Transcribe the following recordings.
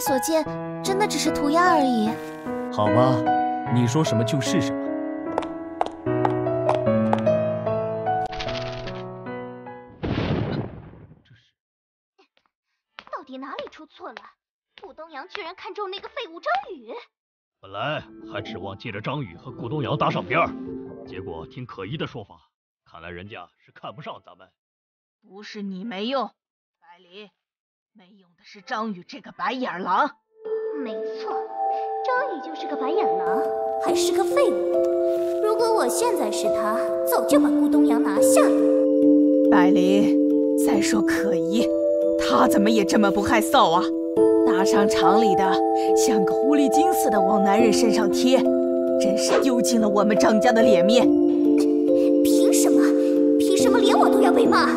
所见，真的只是涂鸦而已。 好吧，你说什么就是什么。 到底哪里出错了？顾东阳居然看中那个废物张宇。 本来还指望借着张宇和顾东阳搭上边儿，结果听可依的说法，看来人家是看不上咱们。 不是你没用，百里，没用的是张宇这个白眼狼。 没错，张宇就是个白眼狼，还是个废物。如果我现在是他，早就把顾东阳拿下了。 百里，再说可依，他怎么也这么不害臊啊？大商场里的像个狐狸精似的往男人身上贴，真是丢尽了我们张家的脸面。 凭什么？凭什么连我都要被骂？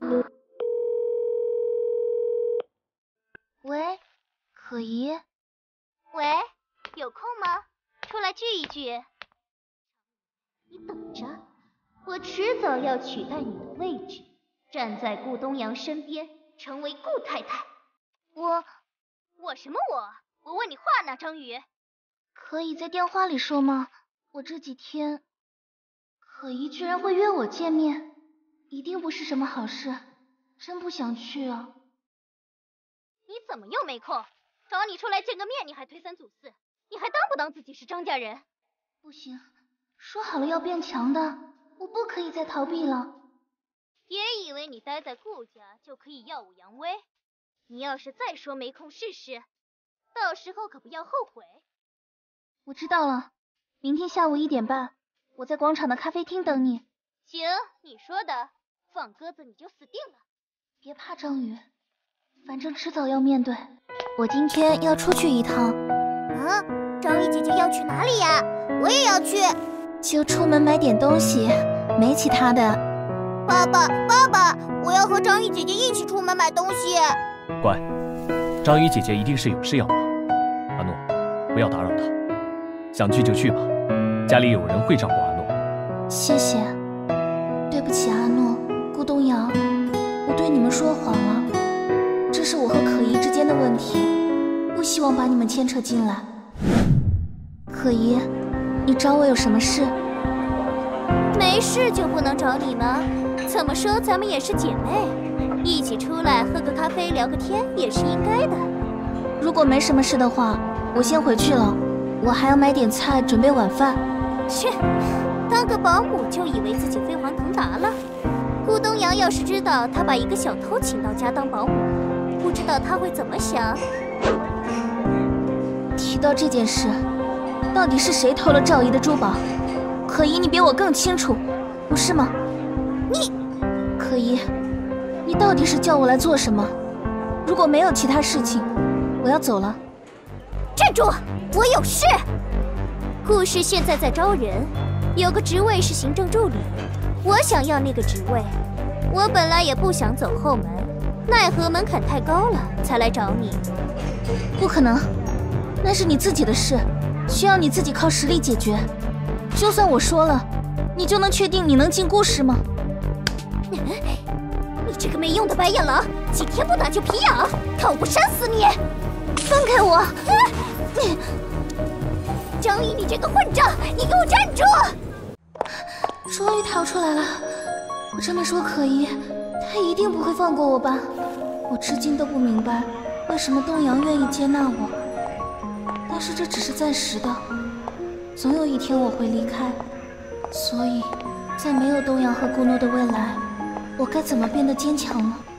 喂，可依？喂，有空吗？出来聚一聚。你等着，我迟早要取代你的位置，站在顾东阳身边，成为顾太太。我什么我？我问你话呢，张宇。 可以在电话里说吗？我这几天，可依居然会约我见面，一定不是什么好事，真不想去啊。 你怎么又没空？找你出来见个面，你还推三阻四，你还当不当自己是张家人？ 不行，说好了要变强的，我不可以再逃避了。 别以为你待在顾家就可以耀武扬威，你要是再说没空试试，到时候可不要后悔。 我知道了，明天下午1点半，我在广场的咖啡厅等你。 行，你说的，放鸽子你就死定了。 别怕张宇，反正迟早要面对。我今天要出去一趟。 啊，张宇姐姐要去哪里呀？我也要去。 就出门买点东西，没其他的。 爸爸，我要和张宇姐姐一起出门买东西。 乖，张宇姐姐一定是有事要忙。阿诺，不要打扰她，想去就去吧，家里有人会照顾阿诺。 谢谢。对不起，阿诺，顾东阳，我对你们说谎了，这是我和可依之间的问题，不希望把你们牵扯进来。可依，你找我有什么事？ 没事就不能找你吗？怎么说咱们也是姐妹，一起出来喝个咖啡聊个天也是应该的。 如果没什么事的话，我先回去了，我还要买点菜准备晚饭。 切，当个保姆就以为自己飞黄腾达了。顾东阳要是知道他把一个小偷请到家当保姆，不知道他会怎么想。 提到这件事，到底是谁偷了赵姨的珠宝？可依，你比我更清楚，不是吗？ 你， 可依，你到底是叫我来做什么？如果没有其他事情，我要走了。 站住！我有事。顾氏现在在招人，有个职位是行政助理，我想要那个职位。我本来也不想走后门，奈何门槛太高了，才来找你。 不可能，那是你自己的事，需要你自己靠实力解决。就算我说了，你就能确定你能进顾氏吗？ 你这个没用的白眼狼，几天不打就皮痒，看我不扇死你！ 放开我！ 张宇，你这个混账，你给我站住！ 终于逃出来了。我这么说可依，他一定不会放过我吧？我至今都不明白，为什么东阳愿意接纳我。但是这只是暂时的，总有一天我会离开。所以，在没有东阳和顾诺的未来，我该怎么变得坚强呢？